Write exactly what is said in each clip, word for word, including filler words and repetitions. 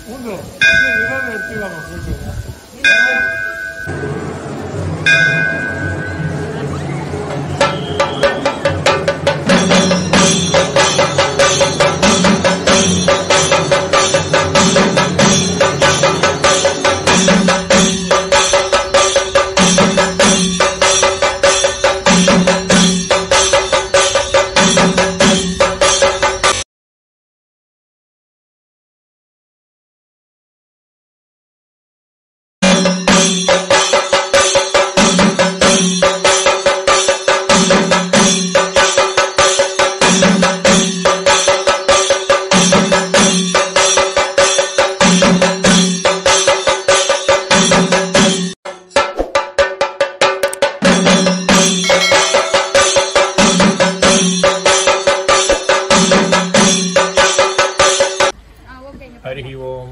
உண்டு விரோதம் எடுத்துக்காம போயிட்டு ஹரி ஓம்.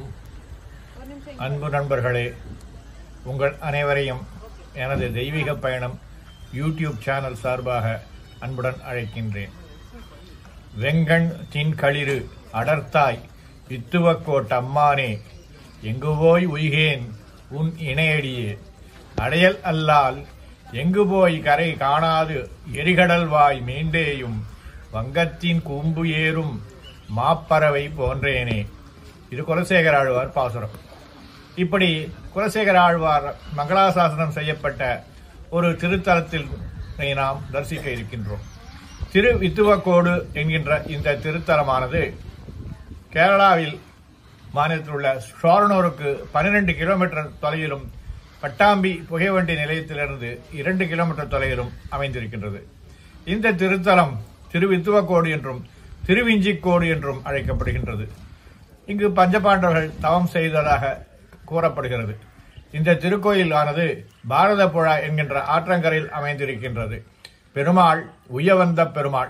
அன்பு நண்பர்களே, உங்கள் அனைவரையும் எனது தெய்வீக பயணம் யூடியூப் சேனல் சார்பாக அன்புடன் அழைக்கின்றேன். வெங்கண் தின்களிறு அடர்த்தாய் வித்துவக்கோட் அம்மானே, எங்கு போய் உய்கேன் உன் இணையடியே, அடையல் அல்லால் எங்கு போய் கரை காணாது எரிகடல் வாய் மீண்டேயும் வங்கத்தின் கூம்பு ஏறும் மாப்பறவை போன்றேனே. இது குலசேகர ஆழ்வார் பாசுரம். இப்படி குலசேகர ஆழ்வார் மங்களாசாசனம் செய்யப்பட்ட ஒரு திருத்தலத்தில் நாம் தரிசிக்க இருக்கின்றோம். திரு வித்துவக்கோடு என்கின்ற இந்த திருத்தலமானது கேரளாவில் மாநிலத்தில் உள்ள ஷோரனூருக்கு பன்னிரண்டு கிலோமீட்டர் தொலைவிலும் பட்டாம்பி புகைவண்டி நிலையத்திலிருந்து இரண்டு கிலோமீட்டர் தொலைவிலும் அமைந்திருக்கின்றது. இந்த திருத்தலம் திருவித்துவக்கோடு என்றும் திருவிஞ்சிக்கோடு என்றும் அழைக்கப்படுகின்றது. இங்கு பஞ்சபாண்டவர்கள் தவம் செய்ததாக கூறப்படுகிறது. இந்த திருக்கோயில் ஆனது பாரத புழா என்கின்ற ஆற்றங்கரையில் அமைந்திருக்கின்றது. பெருமாள் உய்யவந்த பெருமாள்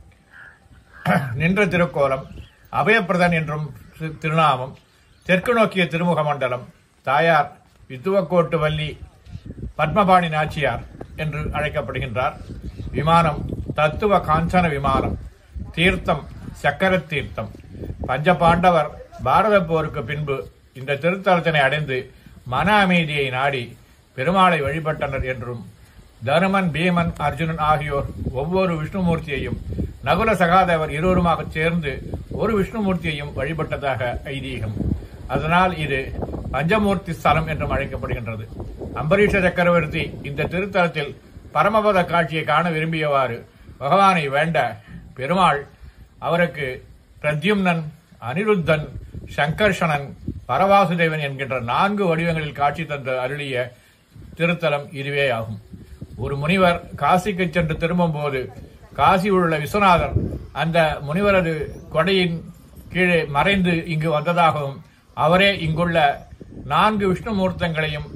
நின்ற திருக்கோலம், அபயப்பிரதன் என்றும் திருநாமம், தெற்கு நோக்கிய திருமுக மண்டலம், தாயார் வித்துவக்கோட்டு வள்ளி பத்மபாணி நாச்சியார் என்று அழைக்கப்படுகின்றார். விமானம் தத்துவ காஞ்சன விமானம், தீர்த்தம் சக்கர தீர்த்தம். பஞ்சபாண்டவர் பாரத போருக்கு பின்பு இந்த திருத்தலத்தினை அடைந்து மன அமைதியை நாடி பெருமாளை வழிபட்டனர் என்றும், தருமன், பீமன், அர்ஜுனன் ஆகியோர் ஒவ்வொரு விஷ்ணுமூர்த்தியையும், நகுல சகாதேவர் இருவருமாக சேர்ந்து ஒரு விஷ்ணுமூர்த்தியையும் வழிபட்டதாக ஐதீகம். அதனால் இது பஞ்சமூர்த்தி ஸ்தலம் என்றும் அழைக்கப்படுகின்றது. அம்பரீஷ சக்கரவர்த்தி இந்த திருத்தலத்தில் பரமபத காட்சியை காண விரும்பியவாறு பகவானை வேண்ட பெருமாள் அவருக்கு பிரத்யும்னன், அனிருத்தன், சங்கர்ஷணன், பரவாசுதேவன் என்கின்ற நான்கு வடிவங்களில் காட்சி தந்த அருளிய திருத்தலம் இதுவே ஆகும். ஒரு முனிவர் காசிக்கு சென்று திரும்பும் போது காசியில் உள்ள விஸ்வநாதர் அந்த முனிவரது கொடையின் கீழே மறைந்து இங்கு வந்ததாகவும், அவரே இங்குள்ள நான்கு விஷ்ணு மூர்த்தங்களையும்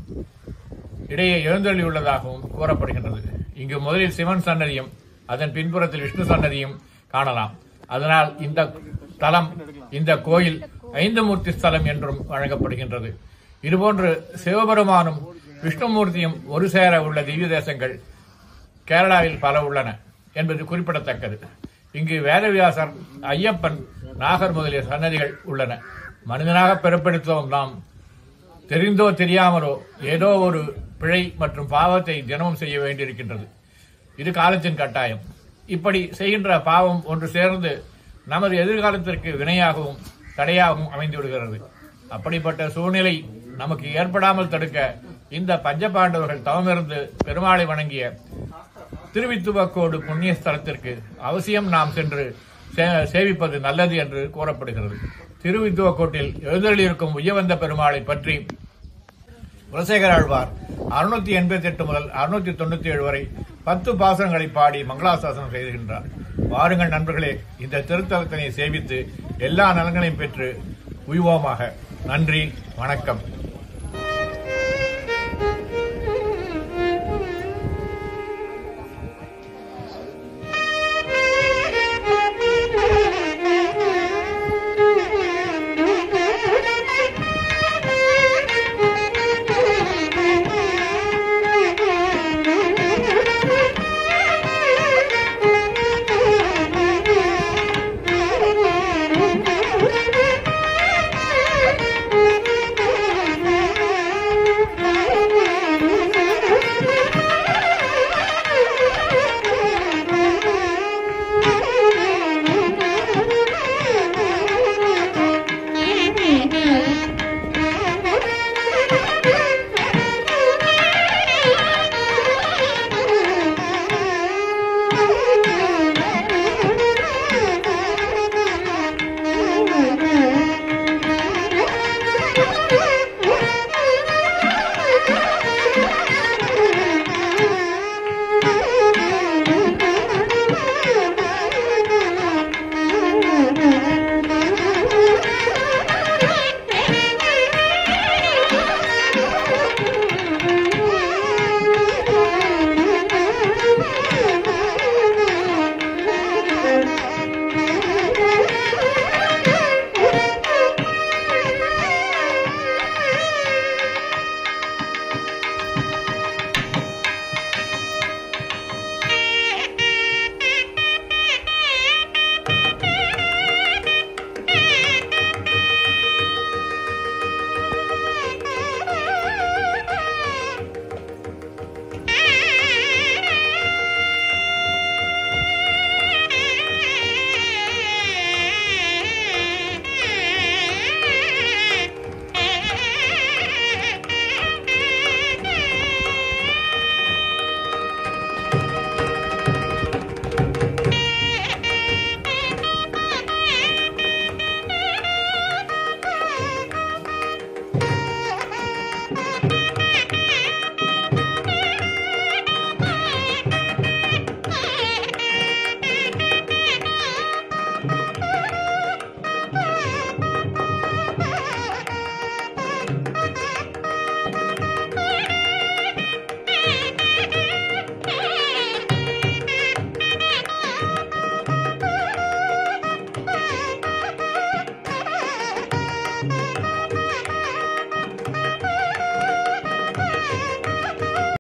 இடையே எழுந்தள்ளியுள்ளதாகவும் கூறப்படுகின்றது. இங்கு முதலில் சிவன் சன்னதியும் அதன் பின்புறத்தில் விஷ்ணு சன்னதியும் காணலாம். அதனால் இந்த தலம், இந்த கோயில் ஐந்து மூர்த்தி ஸ்தலம் என்றும் வழங்கப்படுகின்றது. இதுபோன்று சிவபெருமானும் விஷ்ணுமூர்த்தியும் ஒரு சேர உள்ள திவ்ய தேசங்கள் கேரளாவில் பல உள்ளன என்பது குறிப்பிடத்தக்கது. இங்கு வேதவியாசர், ஐயப்பன், நாகர் முதலிய சன்னதிகள் உள்ளன. மனிதனாக பிறப்பெடுத்தோம் நாம் தெரிந்தோ தெரியாமலோ ஏதோ ஒரு பிழை மற்றும் பாவத்தை தினமும் செய்ய வேண்டியிருக்கின்றது. இது காலத்தின் கட்டாயம். இப்படி செய்கின்ற பாவம் ஒன்று சேர்ந்து நமது எதிர்காலத்திற்கு வினையாகவும் தடையாகவும் அமைந்து விடுகிறது. அப்படிப்பட்ட சூழ்நிலை நமக்கு ஏற்படாமல் தடுக்க இந்த பஞ்சபாண்டவர்கள் தவமிருந்து பெருமாளை வணங்கிய திருவித்துவக்கோடு புண்ணிய ஸ்தலத்திற்கு அவசியம் நாம் சென்று சேவிப்பது நல்லது என்று கூறப்படுகிறது. திருவித்துவக்கோட்டில் எழுந்தருளியிருக்கும் உய்யவந்த பெருமாளை பற்றி குலசேகர ஆழ்வார் அறுநூத்தி எண்பத்தி எட்டு முதல் அறுநூத்தி தொண்ணூத்தி ஏழு வரை பத்து பாசனங்களை பாடி மங்களாசாசனம் செய்கின்றார். வாருங்கள் நண்பர்களே, இந்த திருத்தலத்தினை சேவித்து எல்லா நலன்களையும் பெற்று உய்வோமாக. நன்றி, வணக்கம்.